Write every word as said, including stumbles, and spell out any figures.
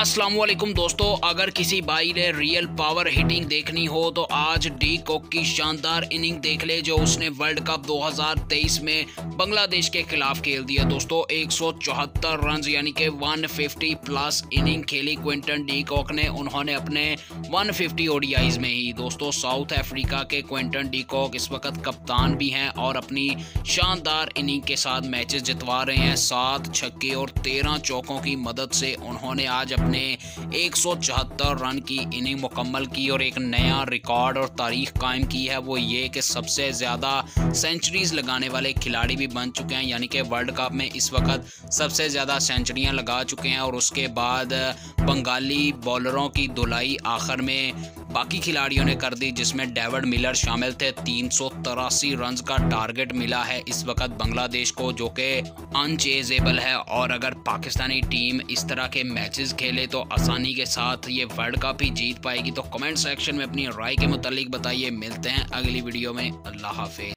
अस्सलाम वालेकुम दोस्तों, अगर किसी भाई ने रियल पावर हिटिंग देखनी हो तो आज डी कॉक की शानदार इनिंग देख ले जो उसने वर्ल्ड कप दो हज़ार तेईस में बांग्लादेश के खिलाफ खेल दिया। दोस्तों एक सौ चौहत्तर रन यानी कि एक सौ पचास प्लस इनिंग खेली क्विंटन डी कॉक ने। उन्होंने अपने एक सौ पचास ओडीआईज में ही दोस्तों साउथ अफ्रीका के क्विंटन डी कॉक इस वक्त कप्तान भी हैं और अपनी शानदार इनिंग के साथ मैचेस जितवा रहे हैं। सात छक्के और तेरह चौकों की मदद से उन्होंने आज अपने एक सौ चौहत्तर रन की इनिंग मुकम्मल की और एक नया रिकॉर्ड और तारीख कायम की है। वो ये कि सबसे ज़्यादा सेंचुरीज लगाने वाले खिलाड़ी भी बन चुके हैं, यानी कि वर्ल्ड कप में इस वक्त सबसे ज़्यादा सेंचुरियां लगा चुके हैं। और उसके बाद बंगाली बॉलरों की धुलाई आखिर में बाकी खिलाड़ियों ने कर दी, जिसमें डेविड मिलर शामिल थे। तीन सौ तिरासी रन का टारगेट मिला है इस वक्त बांग्लादेश को, जो कि अनचेजेबल है। और अगर पाकिस्तानी टीम इस तरह के मैचेस खेले तो आसानी के साथ ये वर्ल्ड कप ही जीत पाएगी। तो कमेंट सेक्शन में अपनी राय के मुतालिक बताइए। मिलते हैं अगली वीडियो में। अल्लाह हाफिज़।